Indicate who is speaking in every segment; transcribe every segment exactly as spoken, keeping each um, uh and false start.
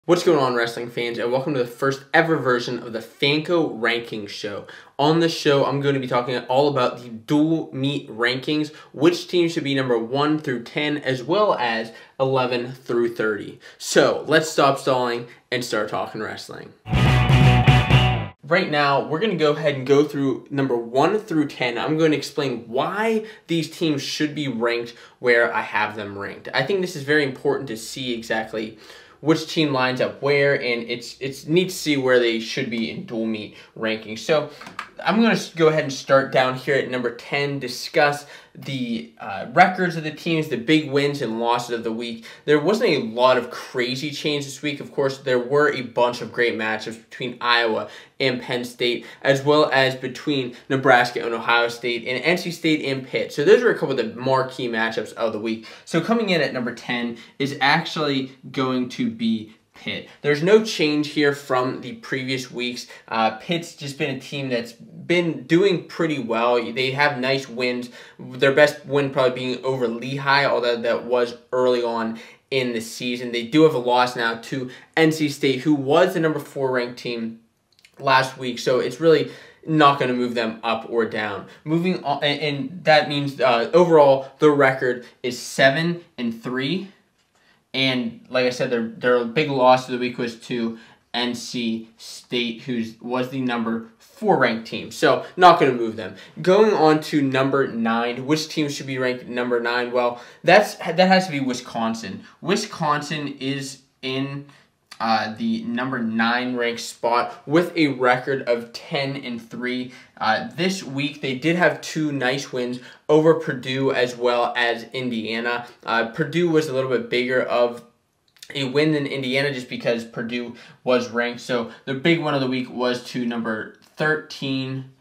Speaker 1: What's going on, wrestling fans, and welcome to the first ever version of the Fanco Rankings Show. On this show, I'm going to be talking all about the dual meet rankings, which team should be number one through ten, as well as eleven through thirty. So, let's stop stalling and start talking wrestling. Right now, we're going to go ahead and go through number one through ten. I'm going to explain why these teams should be ranked where I have them ranked. I think this is very important to see exactly which team lines up where, and it's it's neat to see where they should be in dual meet rankings. So I'm going to go ahead and start down here at number ten, discuss the uh, records of the teams, the big wins and losses of the week. There wasn't a lot of crazy change this week. Of course, there were a bunch of great matchups between Iowa and Penn State, as well as between Nebraska and Ohio State, and N C State and Pitt. So those were a couple of the marquee matchups of the week. So coming in at number ten is actually going to be Pitt. There's no change here from the previous weeks. Uh, Pitt's just been a team that's been doing pretty well. They have nice wins. Their best win probably being over Lehigh, although that was early on in the season. They do have a loss now to N C State, who was the number four ranked team last week. So it's really not going to move them up or down. Moving on, and that means uh, overall the record is seven and three. And like I said, their their big loss of the week was to N C State, who was the number four ranked team. So not going to move them. Going on to number nine, which team should be ranked number nine? Well, that's that has to be Wisconsin. Wisconsin is in Uh, the number nine ranked spot with a record of ten and three. Uh, this week they did have two nice wins over Purdue as well as Indiana. Uh, Purdue was a little bit bigger of a win than Indiana just because Purdue was ranked. So the big one of the week was to number thirteen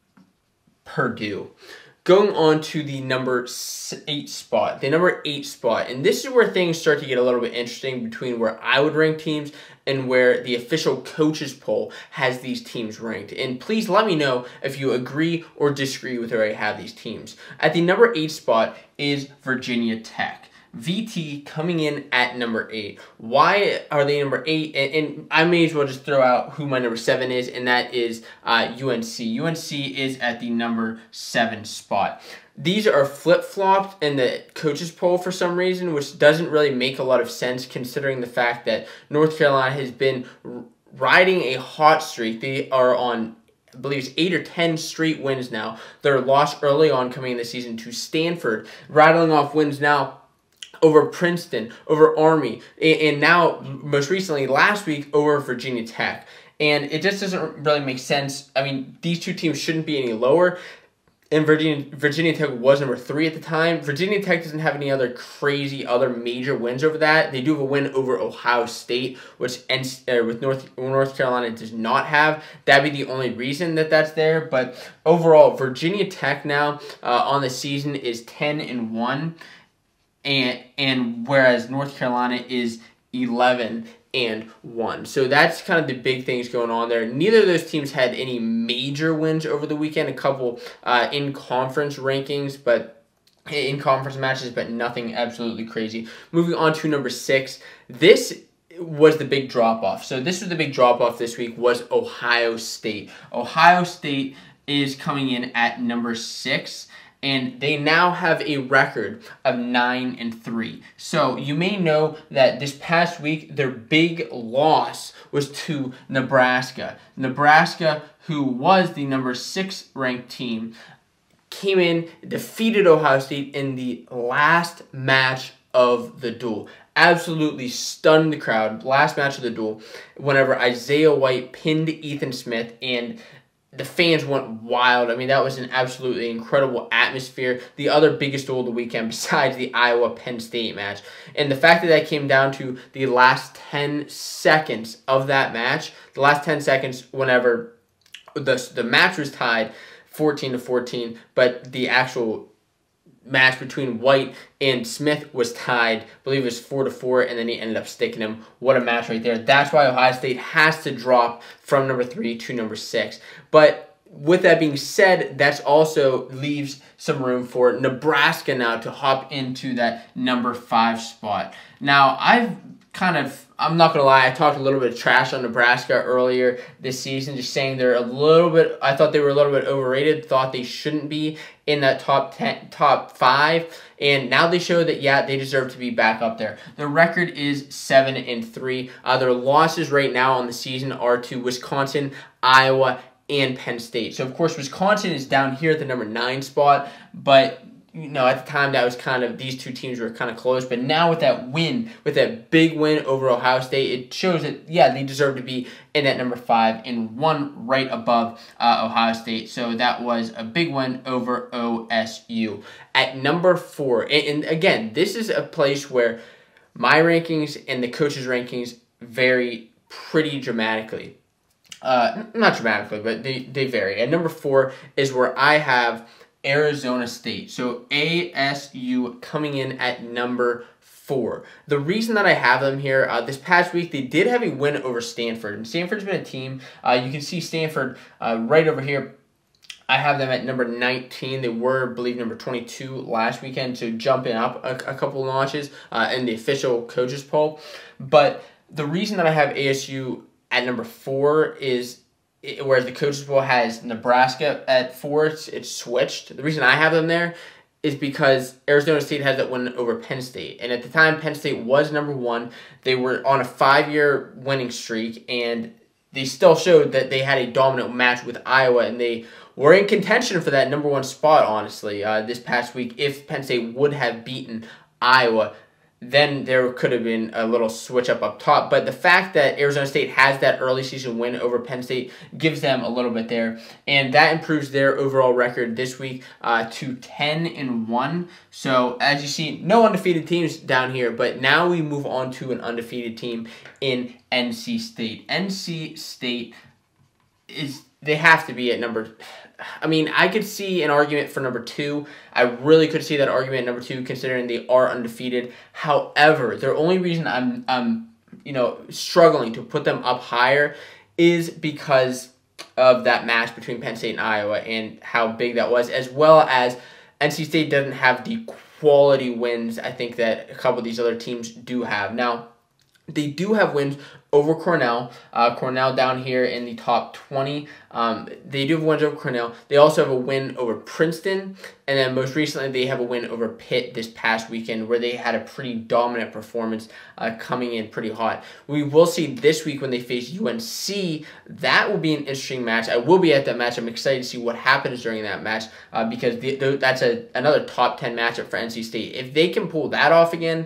Speaker 1: Purdue. Going on to the number eight spot, the number eight spot, and this is where things start to get a little bit interesting between where I would rank teams and where the official coaches poll has these teams ranked. And please let me know if you agree or disagree with where I have these teams. At the number eight spot is Virginia Tech. V T coming in at number eight. Why are they number eight? And, and I may as well just throw out who my number seven is, and that is uh, U N C. U N C is at the number seven spot. These are flip-flopped in the coaches poll for some reason, which doesn't really make a lot of sense considering the fact that North Carolina has been riding a hot streak. They are on, I believe it's eight or ten straight wins now. Their loss early on coming in the season to Stanford, rattling off wins now over Princeton, over Army, and now, most recently, last week, over Virginia Tech. And it just doesn't really make sense. I mean, these two teams shouldn't be any lower. And Virginia, Virginia Tech was number three at the time. Virginia Tech doesn't have any other crazy other major wins over that. They do have a win over Ohio State, which uh, with North North Carolina does not have. That'd be the only reason that that's there. But overall, Virginia Tech now uh, on the season is ten and one. And and whereas North Carolina is eleven and one. So that's kind of the big things going on there. Neither of those teams had any major wins over the weekend. A couple uh, in conference rankings, but in conference matches, but nothing absolutely crazy. Moving on to number six. This was the big drop-off. So this was the big drop-off this week was Ohio State. Ohio State is coming in at number six. And they now have a record of nine and three. So you may know that this past week their big loss was to Nebraska. Nebraska, who was the number six ranked team, came in, defeated Ohio State in the last match of the duel. Absolutely stunned the crowd. Last match of the duel, whenever Isaiah White pinned Ethan Smith, and the fans went wild. I mean, that was an absolutely incredible atmosphere. The other biggest duel of the weekend besides the Iowa-Penn State match. And the fact that that came down to the last ten seconds of that match, the last ten seconds whenever the, the match was tied fourteen to fourteen, but the actual match between White and Smith was tied. I believe it was four to four, and then he ended up sticking him. What a match right there. That's why Ohio State has to drop from number three to number six. But with that being said, that also leaves some room for Nebraska now to hop into that number five spot. Now, I've kind of, I'm not going to lie, I talked a little bit of trash on Nebraska earlier this season, just saying they're a little bit, I thought they were a little bit overrated, thought they shouldn't be in that top ten, top five, and now they show that, yeah, they deserve to be back up there. Their record is seven and three. Uh, their losses right now on the season are to Wisconsin, Iowa, and Penn State. So, of course, Wisconsin is down here at the number nine spot, but you know, at the time, that was kind of, these two teams were kind of close. But now with that win, with that big win over Ohio State, it shows that, yeah, they deserve to be in that number five and one right above uh, Ohio State. So that was a big win over O S U. At number four, and, and again, this is a place where my rankings and the coaches' rankings vary pretty dramatically. Uh, not dramatically, but they, they vary. At number four is where I have Arizona State. So A S U coming in at number four. The reason that I have them here, uh, this past week, they did have a win over Stanford. And Stanford's been a team, uh, you can see Stanford uh, right over here. I have them at number nineteen. They were, I believe, number twenty-two last weekend, so jumping up a, a couple notches uh, in the official coaches poll. But the reason that I have A S U at number four is, It, whereas the coaches poll has Nebraska at four, it's, it's switched. The reason I have them there is because Arizona State has that win over Penn State. And at the time, Penn State was number one. They were on a five-year winning streak, and they still showed that they had a dominant match with Iowa, and they were in contention for that number one spot, honestly, uh, this past week. If Penn State would have beaten Iowa, then there could have been a little switch up up top. But the fact that Arizona State has that early season win over Penn State gives them a little bit there. And that improves their overall record this week uh, to ten and one. So as you see, no undefeated teams down here. But now we move on to an undefeated team in N C State. N C State is, they have to be at number, I mean, I could see an argument for number two. I really could see that argument at number two, considering they are undefeated. However, the only reason I'm, I'm, you know, struggling to put them up higher is because of that match between Penn State and Iowa and how big that was, as well as N C State doesn't have the quality wins I think that a couple of these other teams do have. Now, they do have wins over Cornell. Uh, Cornell down here in the top twenty. Um, they do have wins over Cornell. They also have a win over Princeton. And then most recently, they have a win over Pitt this past weekend, where they had a pretty dominant performance uh, coming in pretty hot. We will see this week when they face U N C. That will be an interesting match. I will be at that match. I'm excited to see what happens during that match uh, because the, the, that's a, another top ten matchup for N C State. If they can pull that off again,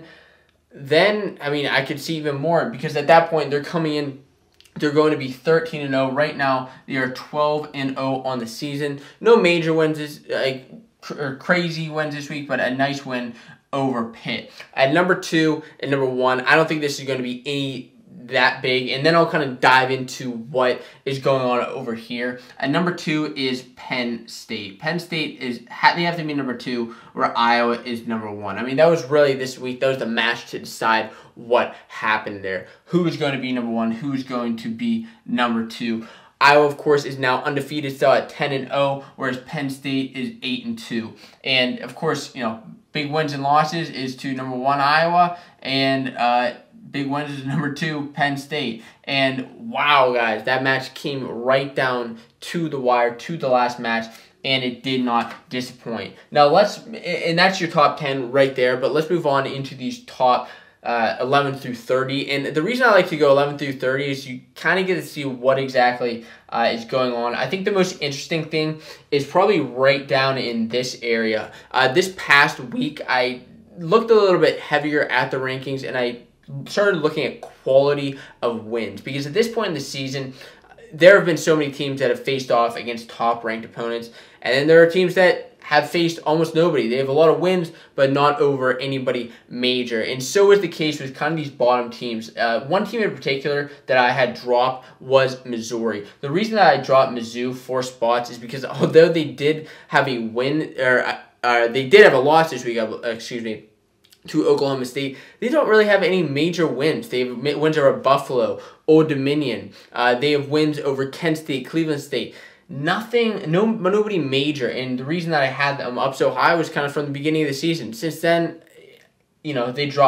Speaker 1: then, I mean, I could see even more, because at that point, they're coming in, they're going to be thirteen and oh. Right now, they are twelve and oh on the season. No major wins, this, like, or crazy wins this week, but a nice win over Pitt. At number two and number one, I don't think this is going to be any that big, and then I'll kind of dive into what is going on over here. At number two is Penn State. Penn State is, they have to be number two, where Iowa is number one. I mean, that was really this week, that was the match to decide what happened there. Who is going to be number one, who is going to be number two. Iowa, of course, is now undefeated, still at ten and oh, whereas Penn State is eight and two. And, of course, you know, big wins and losses is to number one, Iowa, and uh, big wins is number two, Penn State. And wow, guys, that match came right down to the wire, to the last match, and it did not disappoint. Now, let's, and that's your top ten right there, but let's move on into these top uh, eleven through thirty. And the reason I like to go eleven through thirty is you kind of get to see what exactly uh, is going on. I think the most interesting thing is probably right down in this area. Uh, this past week, I looked a little bit heavier at the rankings, and I started looking at quality of wins, because at this point in the season, there have been so many teams that have faced off against top-ranked opponents, and then there are teams that have faced almost nobody. They have a lot of wins, but not over anybody major, and so is the case with kind of these bottom teams. Uh, one team in particular that I had dropped was Missouri. The reason that I dropped Mizzou four spots is because although they did have a win, or uh, they did have a loss this week, uh, excuse me, to Oklahoma State, they don't really have any major wins. They have wins over Buffalo, Old Dominion. Uh, they have wins over Kent State, Cleveland State. Nothing, no, nobody major. And the reason that I had them up so high was kind of from the beginning of the season. Since then, you know, they dropped.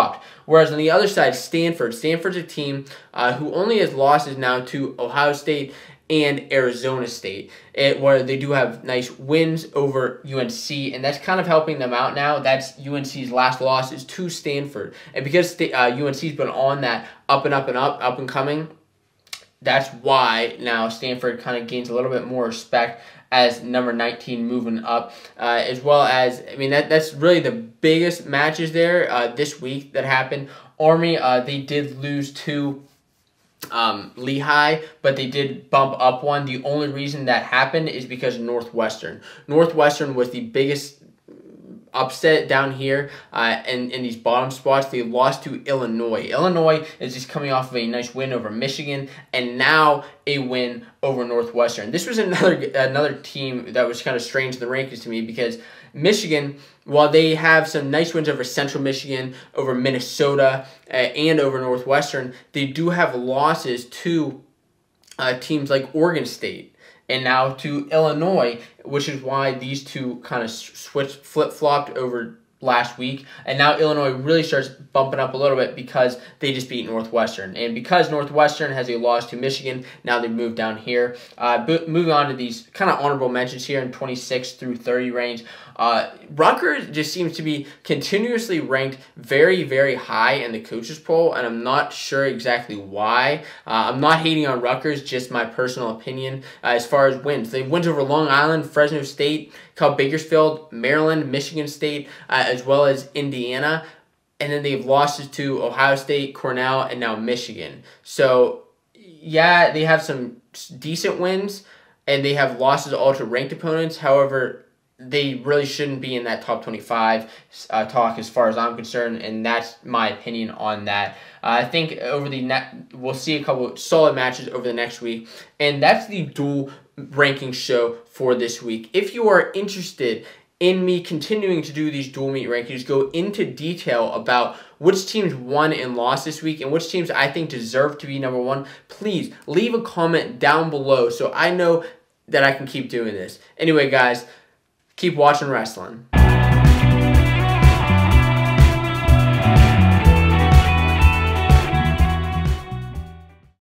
Speaker 1: Whereas on the other side, Stanford. Stanford's a team uh, who only has losses now to Ohio State and Arizona State, it, where they do have nice wins over U N C, and that's kind of helping them out now. That's U N C's last loss is to Stanford, and because uh, U N C's been on that up and up and up, up and coming, that's why now Stanford kind of gains a little bit more respect as number nineteen moving up, uh, as well as, I mean, that that's really the biggest matches there uh, this week that happened. Army, uh, they did lose to Um, Lehigh, but they did bump up one. The only reason that happened is because of Northwestern. Northwestern was the biggest upset down here uh, in, in these bottom spots. They lost to Illinois. Illinois is just coming off of a nice win over Michigan, and now a win over Northwestern. This was another another team that was kind of strange in the rankings to me, because Michigan, while they have some nice wins over Central Michigan, over Minnesota, uh, and over Northwestern, they do have losses to uh, teams like Oregon State and now to Illinois, which is why these two kind of switched, flip-flopped over last week. And now Illinois really starts bumping up a little bit because they just beat Northwestern. And because Northwestern has a loss to Michigan, now they move down here. Uh, but moving on to these kind of honorable mentions here in twenty-six through thirty range. Uh, Rutgers just seems to be continuously ranked very, very high in the coaches poll, and I'm not sure exactly why. Uh, I'm not hating on Rutgers, just my personal opinion uh, as far as wins. They wins over Long Island, Fresno State, Cal Bakersfield, Maryland, Michigan State, uh, as well as Indiana. And then they've losses to Ohio State, Cornell, and now Michigan. So, yeah, they have some decent wins, and they have losses all to ranked opponents. However, they really shouldn't be in that top twenty-five uh, talk as far as I'm concerned, and that's my opinion on that. Uh, I think over the net, we'll see a couple of solid matches over the next week, and that's the dual ranking show for this week. If you are interested in me continuing to do these dual meet rankings, go into detail about which teams won and lost this week and which teams I think deserve to be number one, please leave a comment down below so I know that I can keep doing this. Anyway, guys, keep watching wrestling.